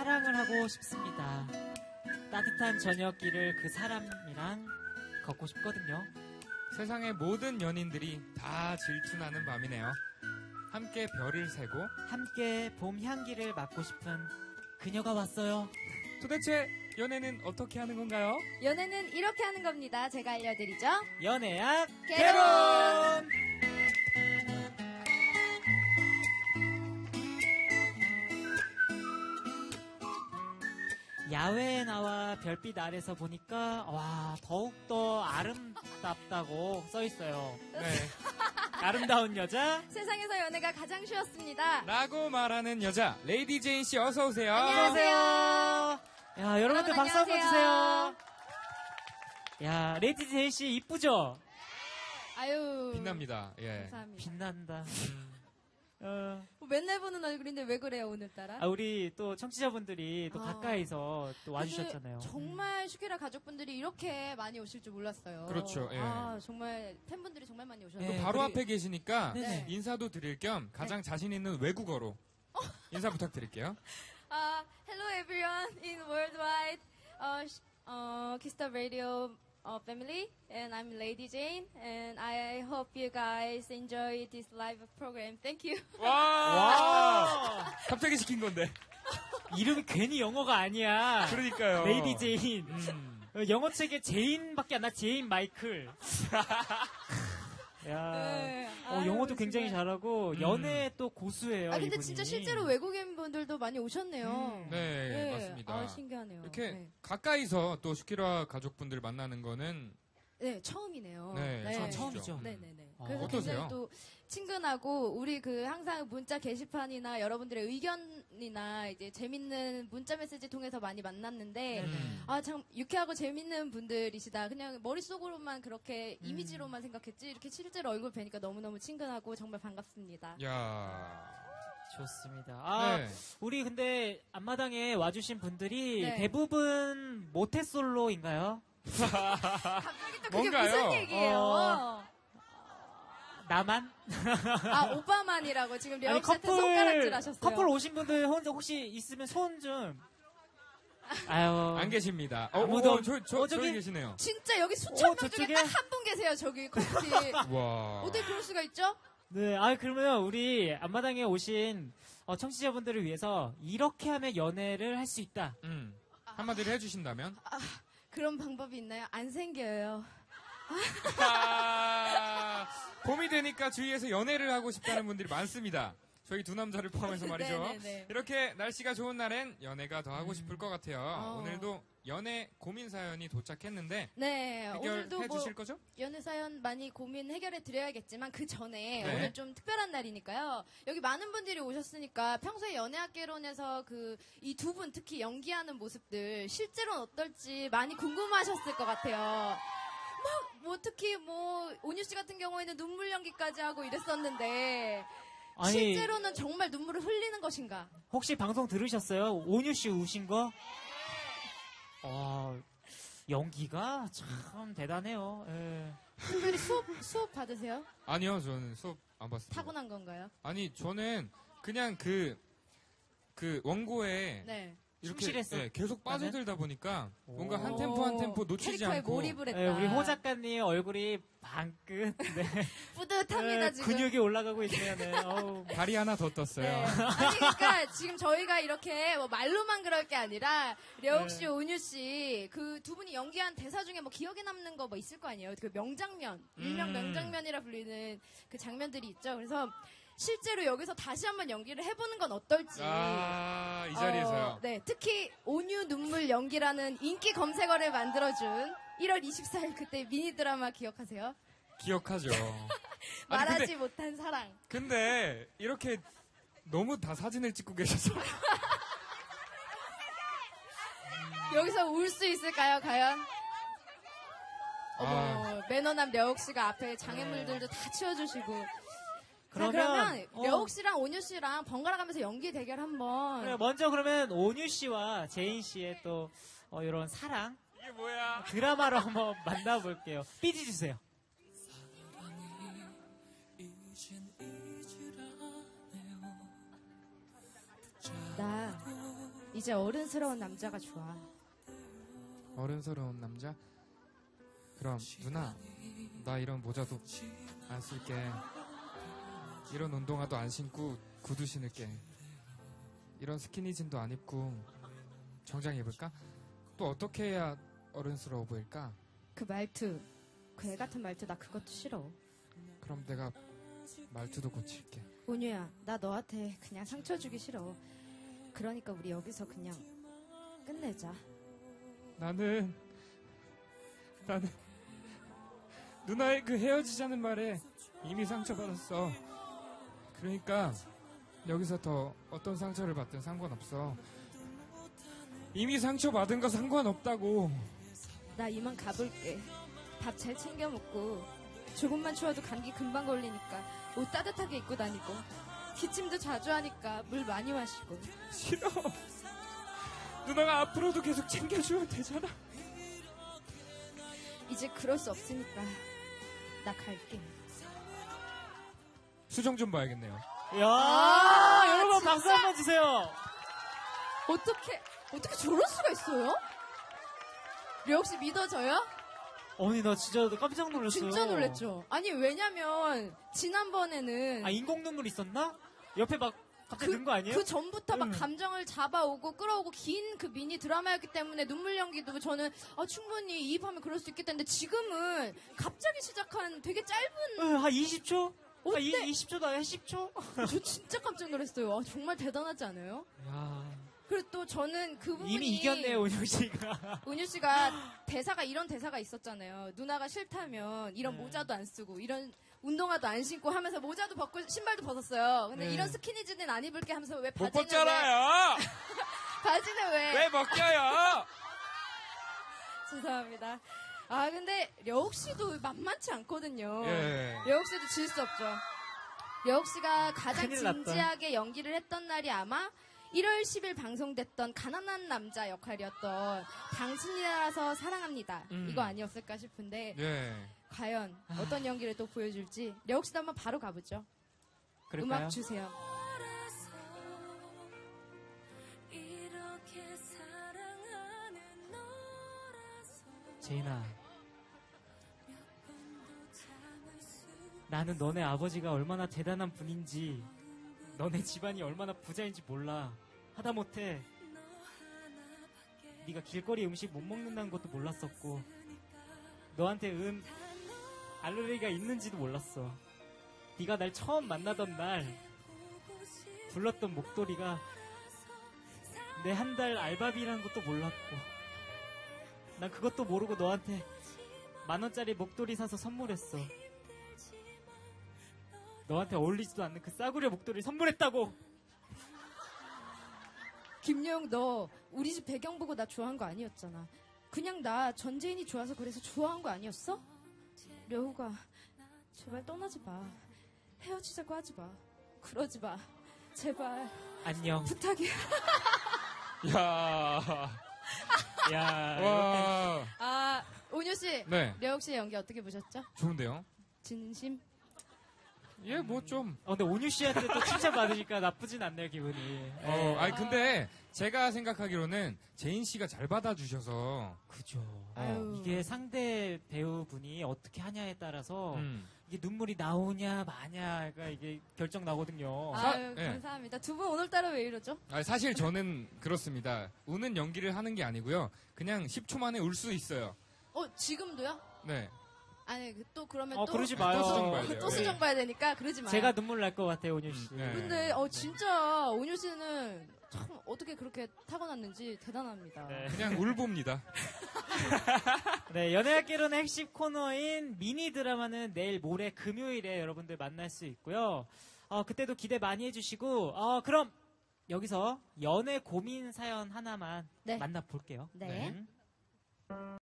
사랑을 하고 싶습니다. 따뜻한 저녁길을 그 사람이랑 걷고 싶거든요. 세상의 모든 연인들이 다 질투나는 밤이네요. 함께 별을 세고 함께 봄 향기를 맡고 싶은 그녀가 왔어요. 도대체 연애는 어떻게 하는 건가요? 연애는 이렇게 하는 겁니다. 제가 알려드리죠. 연애학 개론! 야외에 나와 별빛 아래서 보니까 와 더욱더 아름답다고 써있어요. 네. 아름다운 여자 세상에서 연애가 가장 쉬웠습니다. 라고 말하는 여자 레이디 제인 씨 어서 오세요. 안녕하세요. 야 여러분들 여러분 박수 한번 안녕하세요. 주세요. 야 레이디 제인 씨 이쁘죠? 아유. 빛납니다. 예. 감사합니다. 빛난다. 맨날 보는 얼굴인데 왜 그래요, 오늘따라? 우리 또 청취자분들이 또 가까이서 또 와주셨잖아요. 정말 슈케라 가족분들이 이렇게 많이 오실 줄 몰랐어요. 그렇죠, 예. 정말 팬분들이 정말 많이 오셨네요. 네, 바로 앞에 계시니까 네네. 인사도 드릴 겸 가장 자신 있는 외국어로 인사 부탁드릴게요. Hello everyone in worldwide Kiss the Radio family, and I'm Lady Jane, and I hope you guys enjoy this live program. Thank you. 와! 갑자기 시킨 건데. 이름이 괜히 영어가 아니야. 그러니까요. 레이디 제인. 영어책에 제인밖에 안 나. 제인 마이클. 야, 네. 영어도 아유, 굉장히 정말. 잘하고 연애 또 고수예요. 근데 이분이. 진짜 실제로 외국인 분들도 많이 오셨네요. 네, 맞습니다. 신기하네요. 이렇게 가까이서 또 슈키라 가족분들 만나는 거는 네, 처음이네요. 네, 처음이죠. 네네네. 아, 그래서 어떠세요? 굉장히 또 친근하고 우리 항상 문자 게시판이나 여러분들의 의견이나 이제 재밌는 문자 메시지 통해서 많이 만났는데 참 유쾌하고 재밌는 분들이시다. 그냥 머릿속으로만 그렇게 이미지로만 생각했지 이렇게 실제로 얼굴 뵈니까 너무너무 친근하고 정말 반갑습니다. 야. 좋습니다. 네. 우리 근데 앞마당에 와주신 분들이 네. 대부분 모태솔로인가요? 갑자기 또 그게 뭔가요? 무슨 얘기예요? 나만? 오빠만이라고 지금 아니, 려욱 씨한테 손가락질 하셨어요. 커플 오신 분들 혹시 있으면 손 좀. 아유. 안 계십니다. 아무도 저기 저기 계시네요. 진짜 여기 수천 명 중에 저쪽에? 딱 한 분 계세요. 저기 커플이. 와. 어떻게 그럴 수가 있죠? 네, 그러면 우리 앞마당에 오신 청취자분들을 위해서 이렇게 하면 연애를 할 수 있다. 한마디를 해주신다면? 그런 방법이 있나요? 안 생겨요. 봄이 되니까 주위에서 연애를 하고 싶다는 분들이 많습니다. 저희 두 남자를 포함해서 말이죠. 네네네. 이렇게 날씨가 좋은 날엔 연애가 더 하고 싶을 것 같아요. 오늘도 연애 고민 사연이 도착했는데 네, 오늘도 해결해 주실 거죠? 연애 사연 많이 고민 해결해 드려야겠지만 그 전에 네. 오늘 좀 특별한 날이니까요. 여기 많은 분들이 오셨으니까 평소에 연애학개론에서 이 두 분 특히 연기하는 모습들 실제로는 어떨지 많이 궁금하셨을 것 같아요. 특히 온유 씨 같은 경우에는 눈물 연기까지 하고 이랬었는데 아니, 실제로는 정말 눈물을 흘리는 것인가? 혹시 방송 들으셨어요? 온유 씨 우신 거? 연기가 참 대단해요. 예. 특별히 수업 받으세요? 아니요, 저는 수업 안 봤습니다. 타고난 건가요? 아니, 저는 그냥 그 원고에 네. 이렇게 충실했어. 계속 빠져들다 보니까 뭔가 한 오. 템포 한 템포 놓치지 캐릭터에 않고 몰입을 했다. 예, 우리 호 작가님 얼굴이 방긋. 네. 뿌듯합니다 예, 지금. 근육이 올라가고 있으면은 어우. 다리 하나 더 떴어요. 네. 아니 그러니까 지금 저희가 이렇게 말로만 그럴 게 아니라 려욱 씨, 네. 온유 씨 그 두 분이 연기한 대사 중에 기억에 남는 거 있을 거 아니에요. 그 명장면, 일명 명장면이라 불리는 그 장면들이 있죠. 그래서 실제로 여기서 다시 한번 연기를 해보는 건 어떨지. 이 자리에서요. 네, 특히 온유 눈물 연기라는 인기 검색어를 만들어준 1월 24일 그때 미니 드라마 기억하세요? 기억하죠. 말하지 못한 사랑. 근데 이렇게 너무 다 사진을 찍고 계셔서 여기서 울 수 있을까요, 과연? 매너남 려욱 씨가 앞에 장애물들도 다 치워주시고. 그러면 려욱 씨랑 온유 씨랑 번갈아 가면서 연기 대결 한번. 그래, 먼저 그러면 온유 씨와 제인 씨의 또 이런 사랑 이게 뭐야? 드라마로 한번 만나볼게요. 삐지 주세요. 나 이제 어른스러운 남자가 좋아. 어른스러운 남자? 그럼 누나, 나 이런 모자도 안 쓸게. 이런 운동화도 안 신고 구두 신을게. 이런 스키니진도 안 입고 정장 입을까? 또 어떻게 해야 어른스러워 보일까? 그 말투, 그 애 같은 말투 나 그것도 싫어. 그럼 내가 말투도 고칠게. 온유야, 나 너한테 그냥 상처 주기 싫어. 그러니까 우리 여기서 그냥 끝내자. 나는 누나의 그 헤어지자는 말에 이미 상처받았어. 그러니까 여기서 더 어떤 상처를 받든 상관없어. 이미 상처받은 거 상관없다고. 나 이만 가볼게. 밥 잘 챙겨 먹고 조금만 추워도 감기 금방 걸리니까 옷 따뜻하게 입고 다니고 기침도 자주 하니까 물 많이 마시고. 싫어. 누나가 앞으로도 계속 챙겨주면 되잖아. 이제 그럴 수 없으니까 나 갈게. 수정 좀 봐야겠네요. 야, 여러분 진짜? 박수 한번 주세요. 어떻게 저럴 수가 있어요? 려욱 씨 믿어져요? 언니 나 진짜 깜짝 놀랐어요. 진짜 놀랬죠? 아니 왜냐면 지난번에는 아 인공 눈물 있었나? 옆에 막 갑자기 든 거 아니에요? 그 전부터 막 응. 감정을 잡아오고 끌어오고 긴 그 미니 드라마였기 때문에 눈물 연기도 저는 충분히 이입하면 그럴 수 있겠다는데 지금은 갑자기 시작한 되게 짧은 한 20초? 어때? 20초도 아니야 10초? 저 진짜 깜짝 놀랐어요. 정말 대단하지 않아요? 야, 그리고 또 저는 그 부분이 이미 이겼네요 은효 씨가. 은유 씨가 대사가 이런 대사가 있었잖아요. 누나가 싫다면 이런 네. 모자도 안 쓰고 이런 운동화도 안 신고 하면서 모자도 벗고 신발도 벗었어요. 근데 네. 이런 스키니진은 안 입을게 하면서 왜 못 바지는 벗잖아요. 바지는 왜 벗겨요? 죄송합니다. 근데 려욱 씨도 만만치 않거든요. 예. 려욱 씨도 질 수 없죠. 려욱 씨가 가장 큰일 났다. 진지하게 연기를 했던 날이 아마 1월 10일 방송됐던 가난한 남자 역할이었던 당신이라서 사랑합니다. 이거 아니었을까 싶은데 예. 과연 어떤 연기를 또 보여줄지 려욱 씨도 한번 바로 가보죠. 그럴까요? 음악 주세요. 제인아, 나는 너네 아버지가 얼마나 대단한 분인지, 너네 집안이 얼마나 부자인지 몰라. 하다못해 네가 길거리 음식 못 먹는다는 것도 몰랐었고, 너한테 알레르기가 있는지도 몰랐어. 네가 날 처음 만나던 날 불렀던 목도리가 내 한 달 알바비라는 것도 몰랐고, 난 그것도 모르고 너한테 10,000원짜리 목도리 사서 선물했어. 너한테 어울리지도 않는 그 싸구려 목도리 선물했다고. 김여영 너 우리 집 배경 보고 나 좋아한 거 아니었잖아. 그냥 나 전재인이 좋아서 그래서 좋아한 거 아니었어? 려우가 제발 떠나지 마. 헤어지자고 하지 마. 그러지 마. 제발 안녕. 부탁이야. 야. 야, 와. 온유 씨, 네. 려욱 씨의 연기 어떻게 보셨죠? 좋은데요? 진심? 예, 뭐 좀. 근데 온유 씨한테 또 칭찬 받으니까 나쁘진 않네요, 기분이. 아니 근데 제가 생각하기로는 제인 씨가 잘 받아주셔서. 그죠. 아유. 이게 상대 배우분이 어떻게 하냐에 따라서 이게 눈물이 나오냐 마냐가 이게 결정 나거든요. 아유, 예. 감사합니다. 두 분 오늘따라 왜 이러죠? 아니, 사실 저는 그렇습니다. 우는 연기를 하는 게 아니고요. 그냥 10초 만에 울 수 있어요. 지금도요? 네. 아니, 또 그러면 또. 그러지 또 마요. 수정 봐야 돼요. 또 수정 봐야 되니까 그러지 마요. 제가 눈물 날 것 같아요, 온유 씨. 네. 근데 진짜 온유 씨는 참 어떻게 그렇게 타고났는지 대단합니다. 네. 그냥 울봅니다. 네, 연애학개론의 핵심 코너인 미니 드라마는 내일 모레 금요일에 여러분들 만날 수 있고요. 그때도 기대 많이 해주시고, 그럼 여기서 연애 고민 사연 하나만 네. 만나볼게요. 네.